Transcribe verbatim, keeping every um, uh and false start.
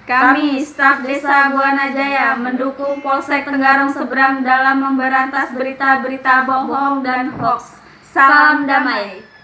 Kami, staf Desa Buana Jaya, mendukung Polsek Tenggarong Seberang dalam memberantas berita-berita bohong dan hoaks. Salam damai.